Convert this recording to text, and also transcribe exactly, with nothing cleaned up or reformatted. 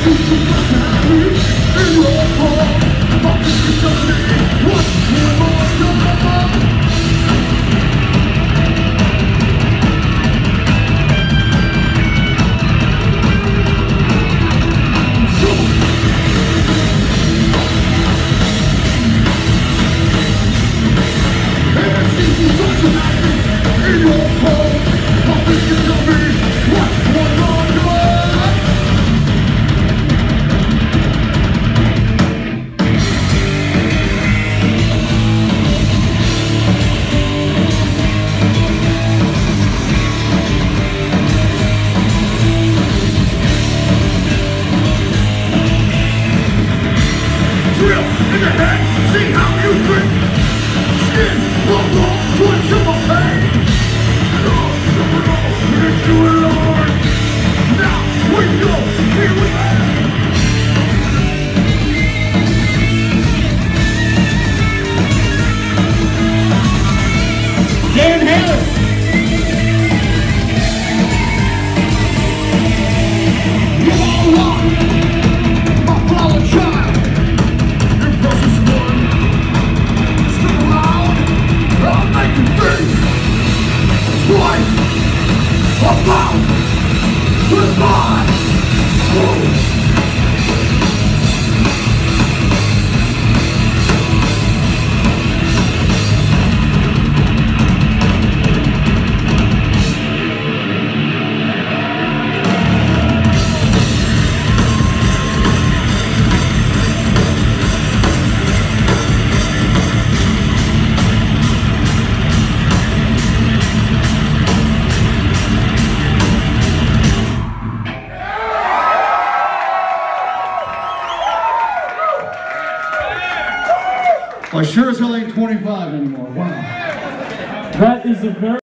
See how you drink. Skin will walk towards your pain. Lord, someone else, it's you alone. Now we go, here we are. Dan Haley. You all rock, my flower child. About goodbye. I sure as hell ain't twenty-five anymore. Wow. That is a very